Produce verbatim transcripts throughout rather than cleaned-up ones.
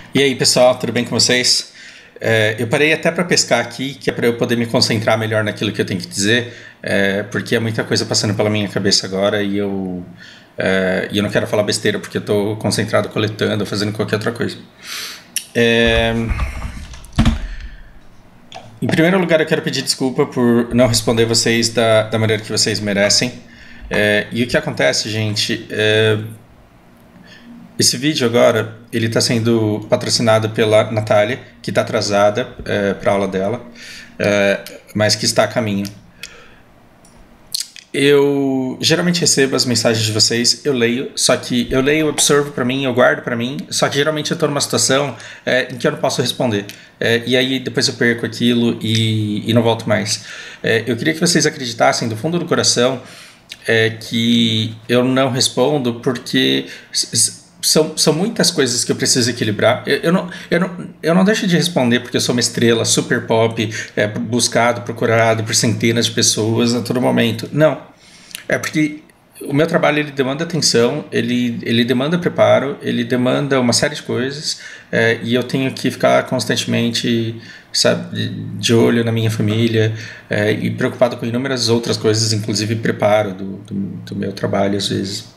E aí, pessoal, tudo bem com vocês? É, eu parei até para pescar aqui, que é para eu poder me concentrar melhor naquilo que eu tenho que dizer, é, porque é muita coisa passando pela minha cabeça agora e eu, é, e eu não quero falar besteira porque eu estou concentrado coletando, fazendo qualquer outra coisa. É, em primeiro lugar, eu quero pedir desculpa por não responder vocês da, da maneira que vocês merecem. É, e o que acontece, gente, é, esse vídeo agora, ele está sendo patrocinado pela Natália, que está atrasada é, para a aula dela, é, mas que está a caminho. Eu geralmente recebo as mensagens de vocês, eu leio, só que eu leio, eu absorvo para mim, eu guardo para mim, só que geralmente eu estou numa situação é, em que eu não posso responder. É, e aí depois eu perco aquilo e, e não volto mais. É, eu queria que vocês acreditassem do fundo do coração é, que eu não respondo porque São, são muitas coisas que eu preciso equilibrar. Eu, eu, não, eu, não, eu não deixo de responder porque eu sou uma estrela super pop, é, buscado, procurado por centenas de pessoas a todo momento. Não. É porque o meu trabalho ele demanda atenção, ele, ele demanda preparo, ele demanda uma série de coisas é, e eu tenho que ficar constantemente, sabe, de, de olho na minha família é, e preocupado com inúmeras outras coisas, inclusive preparo do, do, do meu trabalho às vezes.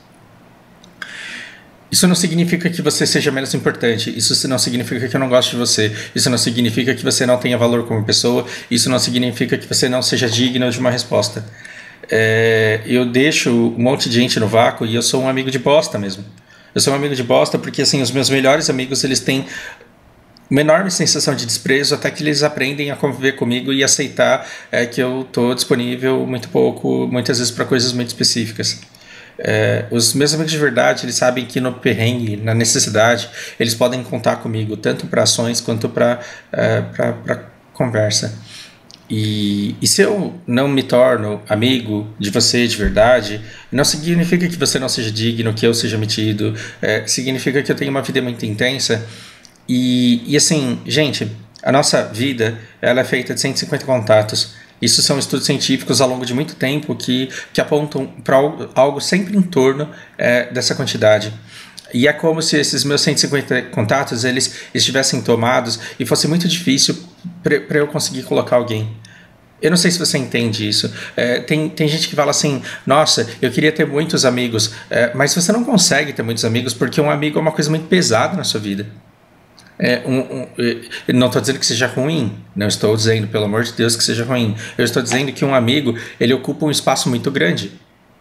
Isso não significa que você seja menos importante, isso não significa que eu não gosto de você, isso não significa que você não tenha valor como pessoa, isso não significa que você não seja digno de uma resposta. É, eu deixo um monte de gente no vácuo e eu sou um amigo de bosta mesmo. Eu sou um amigo de bosta porque assim, os meus melhores amigos eles têm uma enorme sensação de desprezo até que eles aprendem a conviver comigo e aceitar é, que eu estou disponível muito pouco, muitas vezes para coisas muito específicas. É, os meus amigos de verdade, eles sabem que no perrengue, na necessidade, eles podem contar comigo, tanto para ações quanto para é, para conversa. E, e se eu não me torno amigo de você de verdade, não significa que você não seja digno, que eu seja metido, é, significa que eu tenho uma vida muito intensa. E, e assim, gente, a nossa vida ela é feita de cento e cinquenta contatos. Isso são estudos científicos ao longo de muito tempo que, que apontam para algo, algo sempre em torno é, dessa quantidade. E é como se esses meus cento e cinquenta contatos eles estivessem tomados e fosse muito difícil para eu conseguir colocar alguém. Eu não sei se você entende isso. É, tem, tem gente que fala assim, nossa, eu queria ter muitos amigos, é, mas você não consegue ter muitos amigos porque um amigo é uma coisa muito pesada na sua vida. É, um, um, eu não estou dizendo que seja ruim, não estou dizendo, pelo amor de Deus, que seja ruim. Eu estou dizendo que um amigo, ele ocupa um espaço muito grande.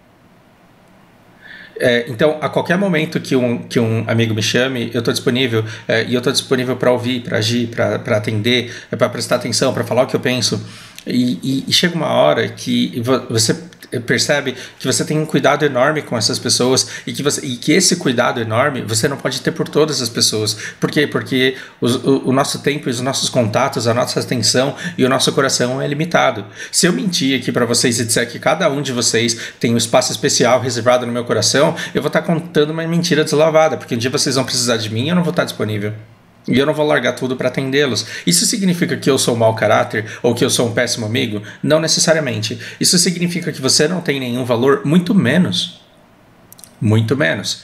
É, então, a qualquer momento que um, que um amigo me chame, eu estou disponível, é, e eu estou disponível para ouvir, para agir, para atender, para prestar atenção, para falar o que eu penso. E, e, e chega uma hora que você percebe que você tem um cuidado enorme com essas pessoas e que, você, e que esse cuidado enorme você não pode ter por todas as pessoas. Por quê? Porque os, o, o nosso tempo e os nossos contatos, a nossa atenção e o nosso coração é limitado. Se eu mentir aqui para vocês e disser que cada um de vocês tem um espaço especial reservado no meu coração, eu vou estar contando uma mentira deslavada, porque um dia vocês vão precisar de mim e eu não vou estar disponível. E eu não vou largar tudo para atendê-los. Isso significa que eu sou um mau caráter ou que eu sou um péssimo amigo? Não necessariamente. Isso significa que você não tem nenhum valor, muito menos. Muito menos.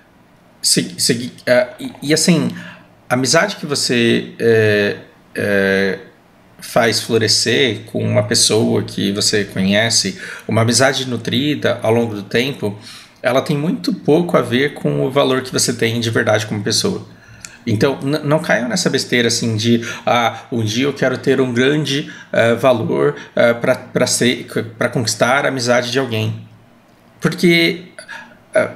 Se, se, uh, e, e assim, a amizade que você é, é, faz florescer com uma pessoa que você conhece, uma amizade nutrida ao longo do tempo, ela tem muito pouco a ver com o valor que você tem de verdade como pessoa. Então, não caiam nessa besteira assim de ah, um dia eu quero ter um grande uh, valor uh, para conquistar a amizade de alguém. Porque uh,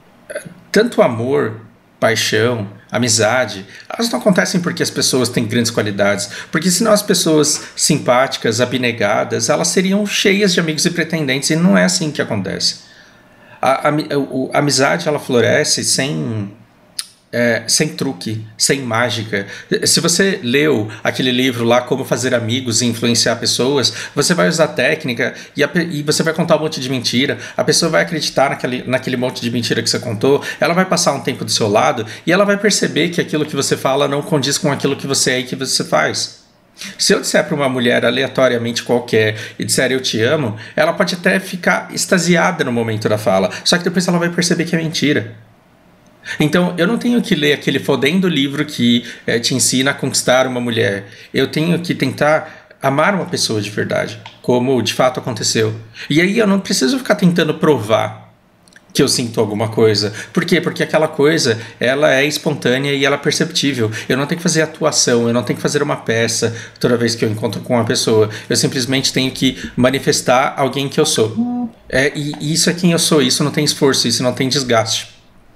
tanto amor, paixão, amizade, elas não acontecem porque as pessoas têm grandes qualidades. Porque senão as pessoas simpáticas, abnegadas, elas seriam cheias de amigos e pretendentes e não é assim que acontece. A, a, a, a amizade ela floresce sem... É, sem truque, sem mágica. Se você leu aquele livro lá, Como Fazer Amigos e Influenciar Pessoas, você vai usar técnica e, a, e você vai contar um monte de mentira, a pessoa vai acreditar naquele, naquele monte de mentira que você contou, ela vai passar um tempo do seu lado e ela vai perceber que aquilo que você fala não condiz com aquilo que você é e que você faz. Se eu disser para uma mulher aleatoriamente qualquer e disser eu te amo, ela pode até ficar extasiada no momento da fala, só que depois ela vai perceber que é mentira. Então, eu não tenho que ler aquele fodendo livro que é, te ensina a conquistar uma mulher. Eu tenho que tentar amar uma pessoa de verdade, como de fato aconteceu. E aí eu não preciso ficar tentando provar que eu sinto alguma coisa. Por quê? Porque aquela coisa, ela é espontânea e ela é perceptível. Eu não tenho que fazer atuação, eu não tenho que fazer uma peça toda vez que eu encontro com uma pessoa. Eu simplesmente tenho que manifestar alguém que eu sou. É, e isso é quem eu sou, isso não tem esforço, isso não tem desgaste.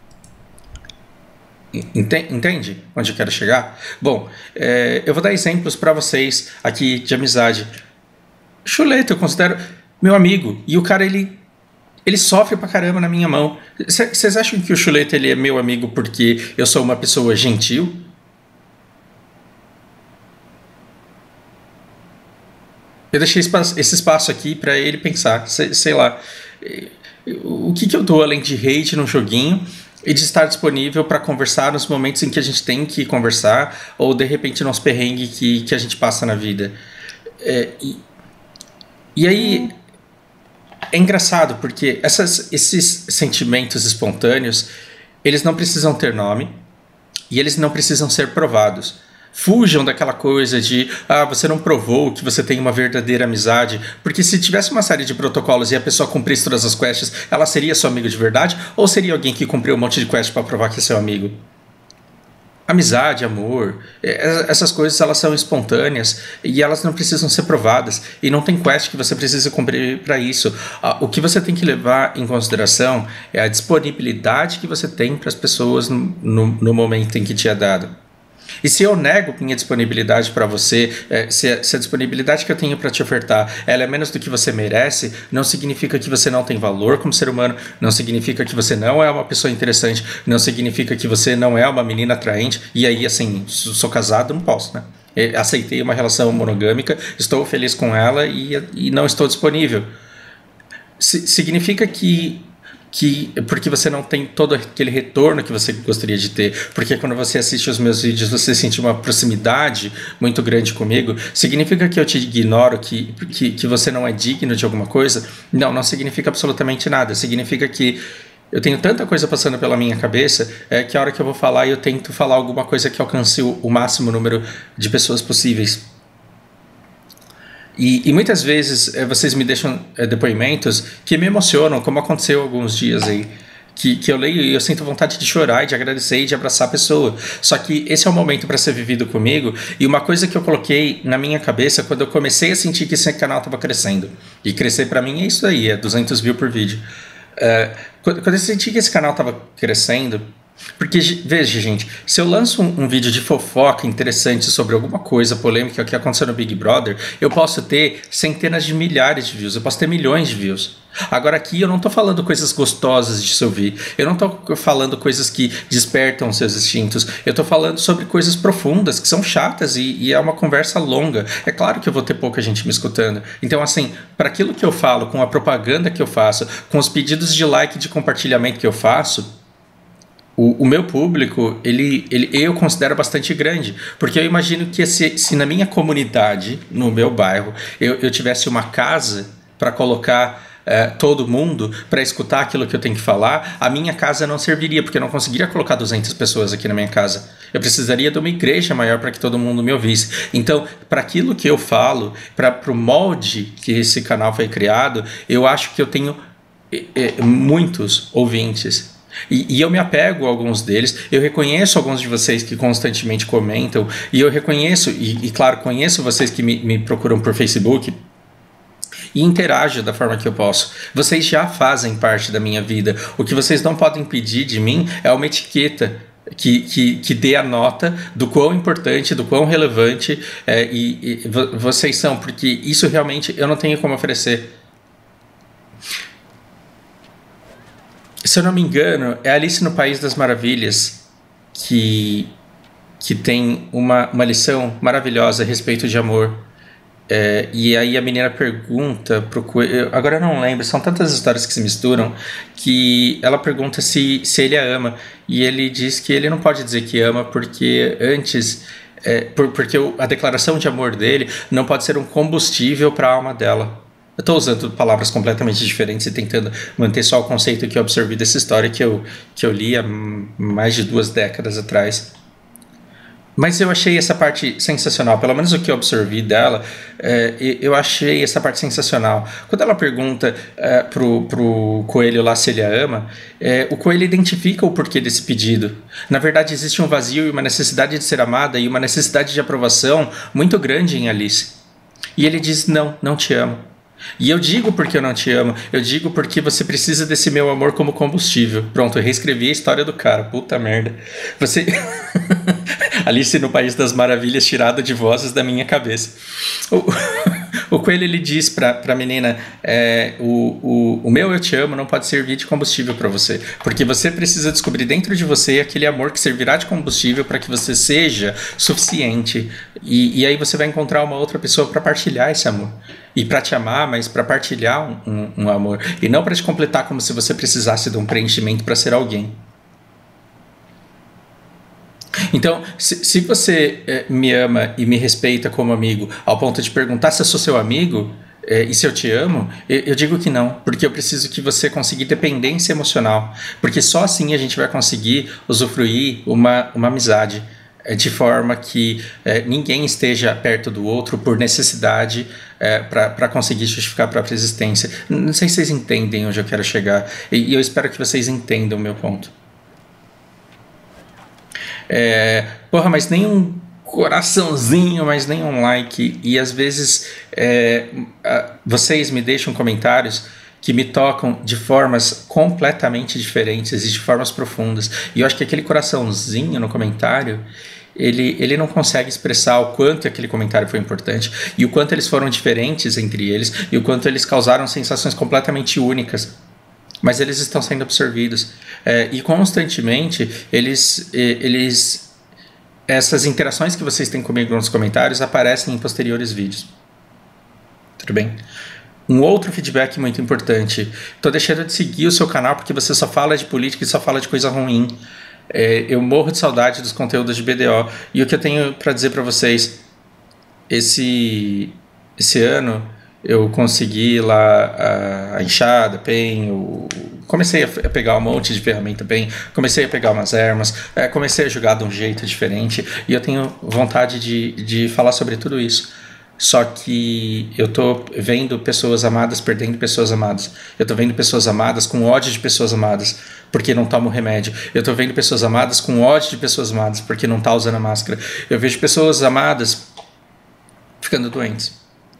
Entende onde eu quero chegar? Bom, é, eu vou dar exemplos para vocês aqui de amizade. Chuleta, eu considero meu amigo. E o cara, ele, ele sofre pra caramba na minha mão. Vocês acham que o Chuleta ele é meu amigo porque eu sou uma pessoa gentil? Eu deixei esse espaço aqui para ele pensar. Sei, sei lá. O que, que eu dou além de hate no joguinho e de estar disponível para conversar nos momentos em que a gente tem que conversar ou de repente nos perrengues que, que a gente passa na vida. É, e, e aí é engraçado porque essas, esses sentimentos espontâneos eles não precisam ter nome e eles não precisam ser provados. Fujam daquela coisa de ah, você não provou que você tem uma verdadeira amizade, porque se tivesse uma série de protocolos e a pessoa cumprisse todas as quests, ela seria seu amigo de verdade ou seria alguém que cumpriu um monte de quests para provar que é seu amigo? Amizade, amor, essas coisas elas são espontâneas e elas não precisam ser provadas e não tem quest que você precisa cumprir para isso. O que você tem que levar em consideração é a disponibilidade que você tem para as pessoas no, no, no momento em que te é dado. E se eu nego minha disponibilidade para você, se a, se a disponibilidade que eu tenho para te ofertar ela é menos do que você merece, não significa que você não tem valor como ser humano, não significa que você não é uma pessoa interessante, não significa que você não é uma menina atraente. E aí, assim, sou casado, não posso, né? Eu aceitei uma relação monogâmica, estou feliz com ela e, e não estou disponível. S- significa que que porque você não tem todo aquele retorno que você gostaria de ter, porque quando você assiste os meus vídeos você sente uma proximidade muito grande comigo, significa que eu te ignoro, que, que, que você não é digno de alguma coisa? Não, não significa absolutamente nada, significa que eu tenho tanta coisa passando pela minha cabeça é, que a hora que eu vou falar eu tento falar alguma coisa que alcance o, o máximo número de pessoas possíveis. E, e muitas vezes é, vocês me deixam é, depoimentos que me emocionam, como aconteceu alguns dias aí, que, que eu leio e eu sinto vontade de chorar, e de agradecer e de abraçar a pessoa. Só que esse é o momento para ser vivido comigo, e uma coisa que eu coloquei na minha cabeça quando eu comecei a sentir que esse canal estava crescendo, e crescer para mim é isso aí, é duzentos views por vídeo. É, quando eu senti que esse canal estava crescendo, porque, veja, gente, se eu lanço um, um vídeo de fofoca interessante sobre alguma coisa polêmica que aconteceu no Big Brother, eu posso ter centenas de milhares de views, eu posso ter milhões de views. Agora aqui eu não estou falando coisas gostosas de se ouvir, eu não estou falando coisas que despertam seus instintos, eu estou falando sobre coisas profundas, que são chatas e, e é uma conversa longa. É claro que eu vou ter pouca gente me escutando. Então, assim, para aquilo que eu falo, com a propaganda que eu faço, com os pedidos de like e de compartilhamento que eu faço, O, o meu público, ele, ele, eu considero bastante grande, porque eu imagino que se, se na minha comunidade, no meu bairro, eu, eu tivesse uma casa para colocar é, todo mundo para escutar aquilo que eu tenho que falar, a minha casa não serviria, porque eu não conseguiria colocar duzentas pessoas aqui na minha casa. Eu precisaria de uma igreja maior para que todo mundo me ouvisse. Então, para aquilo que eu falo, para o molde que esse canal foi criado, eu acho que eu tenho é, é, muitos ouvintes. E, e eu me apego a alguns deles, eu reconheço alguns de vocês que constantemente comentam, e eu reconheço, e, e claro, conheço vocês que me, me procuram por Facebook e interajo da forma que eu posso. Vocês já fazem parte da minha vida. O que vocês não podem pedir de mim é uma etiqueta que, que, que dê a nota do quão importante, do quão relevante é, e, e vocês são, porque isso realmente eu não tenho como oferecer. Se eu não me engano, é Alice no País das Maravilhas que, que tem uma, uma lição maravilhosa a respeito de amor. É, e aí a menina pergunta pro coelho, agora eu não lembro, são tantas histórias que se misturam, que ela pergunta se, se ele a ama. E ele diz que ele não pode dizer que ama porque antes... É, por, porque a declaração de amor dele não pode ser um combustível para a alma dela. Eu estou usando palavras completamente diferentes e tentando manter só o conceito que eu absorvi dessa história que eu, que eu li há mais de duas décadas atrás. Mas eu achei essa parte sensacional, pelo menos o que eu absorvi dela, é, eu achei essa parte sensacional. Quando ela pergunta é, pro, pro coelho lá se ele a ama, é, o coelho identifica o porquê desse pedido. Na verdade, existe um vazio e uma necessidade de ser amada e uma necessidade de aprovação muito grande em Alice. E ele diz, não, não te amo. E eu digo porque eu não te amo, eu digo porque você precisa desse meu amor como combustível. Pronto, eu reescrevi a história do cara, puta merda. Você... Alice no País das Maravilhas, tirada de vozes da minha cabeça. O, o coelho, ele diz pra, pra menina, é, o, o, o meu eu te amo não pode servir de combustível para você, porque você precisa descobrir dentro de você aquele amor que servirá de combustível para que você seja suficiente, e, e aí você vai encontrar uma outra pessoa para partilhar esse amor, e para te amar, mas para partilhar um, um, um amor, e não para te completar como se você precisasse de um preenchimento para ser alguém. Então, se, se você é, me ama e me respeita como amigo, ao ponto de perguntar se eu sou seu amigo é, e se eu te amo, eu, eu digo que não, porque eu preciso que você consiga dependência emocional, porque só assim a gente vai conseguir usufruir uma, uma amizade, é, de forma que é, ninguém esteja perto do outro por necessidade, é, para conseguir justificar a própria existência. Não sei se vocês entendem onde eu quero chegar, e, e eu espero que vocês entendam o meu ponto. É, porra, mas nem um coraçãozinho, mas nem um like. E às vezes é, vocês me deixam comentários que me tocam de formas completamente diferentes e de formas profundas. E eu acho que aquele coraçãozinho no comentário, ele, ele não consegue expressar o quanto aquele comentário foi importante e o quanto eles foram diferentes entre eles e o quanto eles causaram sensações completamente únicas. Mas eles estão sendo absorvidos. É, e constantemente, eles, eles, essas interações que vocês têm comigo nos comentários aparecem em posteriores vídeos. Tudo bem? Um outro feedback muito importante. Estou deixando de seguir o seu canal porque você só fala de política e só fala de coisa ruim. É, eu morro de saudade dos conteúdos de B D O. E o que eu tenho para dizer para vocês, esse, esse ano... eu consegui lá a, a enxada, pen, eu comecei a, a pegar um monte de ferramenta pen, comecei a pegar umas armas, é, comecei a jogar de um jeito diferente e eu tenho vontade de, de falar sobre tudo isso. Só que eu tô vendo pessoas amadas perdendo pessoas amadas. Eu tô vendo pessoas amadas com ódio de pessoas amadas porque não tomam remédio. Eu tô vendo pessoas amadas com ódio de pessoas amadas porque não tá usando a máscara. Eu vejo pessoas amadas ficando doentes.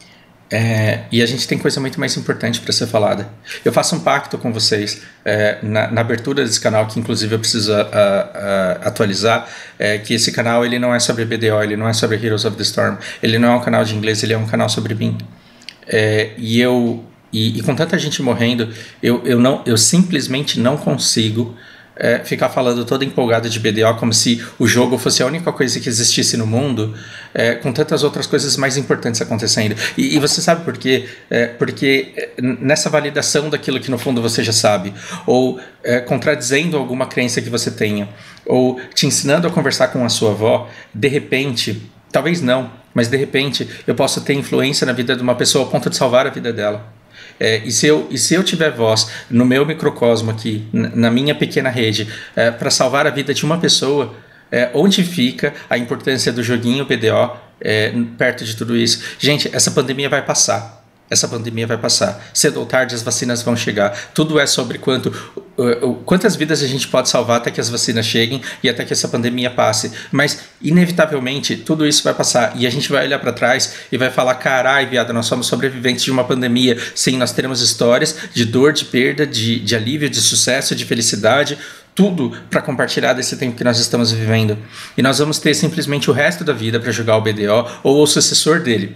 É, e a gente tem coisa muito mais importante para ser falada. Eu faço um pacto com vocês é, na, na abertura desse canal, que inclusive eu preciso a, a, a atualizar, é, que esse canal ele não é sobre B D O, ele não é sobre Heroes of the Storm, ele não é um canal de inglês, ele é um canal sobre mim. É, e eu e, e com tanta gente morrendo, eu, eu, não, eu simplesmente não consigo É, ficar falando todo empolgado de B D O como se o jogo fosse a única coisa que existisse no mundo, é, com tantas outras coisas mais importantes acontecendo. E, e você sabe por quê? É, porque nessa validação daquilo que no fundo você já sabe, ou é, contradizendo alguma crença que você tenha, ou te ensinando a conversar com a sua avó, de repente, talvez não, mas de repente eu posso ter influência na vida de uma pessoa a ponto de salvar a vida dela. É, e, se eu, e se eu tiver voz no meu microcosmo aqui, na minha pequena rede, é, para salvar a vida de uma pessoa, é, onde fica a importância do joguinho B D O é, perto de tudo isso? Gente, essa pandemia vai passar. Essa pandemia vai passar. Cedo ou tarde as vacinas vão chegar. Tudo é sobre quanto, uh, quantas vidas a gente pode salvar até que as vacinas cheguem e até que essa pandemia passe. Mas, inevitavelmente, tudo isso vai passar. E a gente vai olhar para trás e vai falar, carai, viado, nós somos sobreviventes de uma pandemia. Sim, nós teremos histórias de dor, de perda, de, de alívio, de sucesso, de felicidade, tudo para compartilhar desse tempo que nós estamos vivendo. E nós vamos ter simplesmente o resto da vida para jogar o B D O ou o sucessor dele.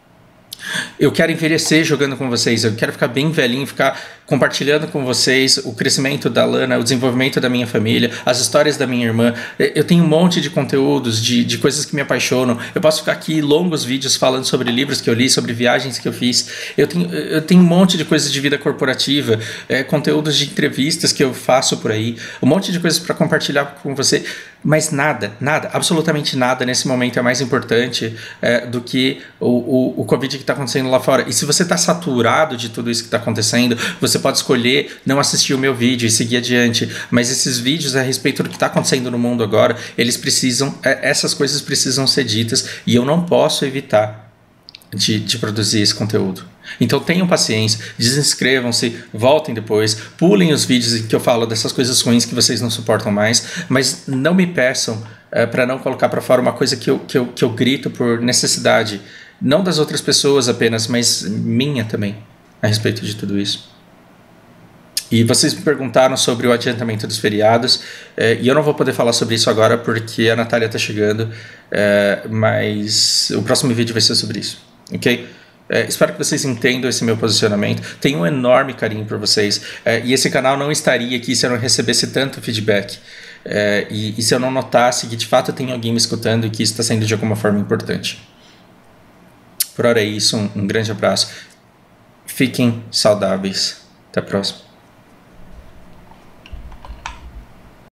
Eu quero envelhecer jogando com vocês, eu quero ficar bem velhinho, ficar compartilhando com vocês o crescimento da Lana, o desenvolvimento da minha família, as histórias da minha irmã. Eu tenho um monte de conteúdos, de, de coisas que me apaixonam. Eu posso ficar aqui longos vídeos falando sobre livros que eu li, sobre viagens que eu fiz. Eu tenho, eu tenho um monte de coisas de vida corporativa, é, conteúdos de entrevistas que eu faço por aí, um monte de coisas para compartilhar com você. Mas nada, nada, absolutamente nada nesse momento é mais importante é, do que o, o, o Covid que está acontecendo lá fora. E se você está saturado de tudo isso que está acontecendo, você pode escolher não assistir o meu vídeo e seguir adiante. Mas esses vídeos a respeito do que está acontecendo no mundo agora, eles precisam, essas coisas precisam ser ditas e eu não posso evitar de, de produzir esse conteúdo. Então tenham paciência, desinscrevam-se, voltem depois, pulem os vídeos em que eu falo dessas coisas ruins que vocês não suportam mais, mas não me peçam é, para não colocar para fora uma coisa que eu, que, eu, que eu grito por necessidade, não das outras pessoas apenas, mas minha também, a respeito de tudo isso. E vocês me perguntaram sobre o adiantamento dos feriados, é, e eu não vou poder falar sobre isso agora porque a Natália está chegando, é, mas o próximo vídeo vai ser sobre isso, ok? É, espero que vocês entendam esse meu posicionamento. Tenho um enorme carinho por vocês, é, e esse canal não estaria aqui se eu não recebesse tanto feedback, é, e, e se eu não notasse que de fato tem alguém me escutando e que isso está sendo de alguma forma importante. Por hora é isso, um, um grande abraço, fiquem saudáveis, até a próxima.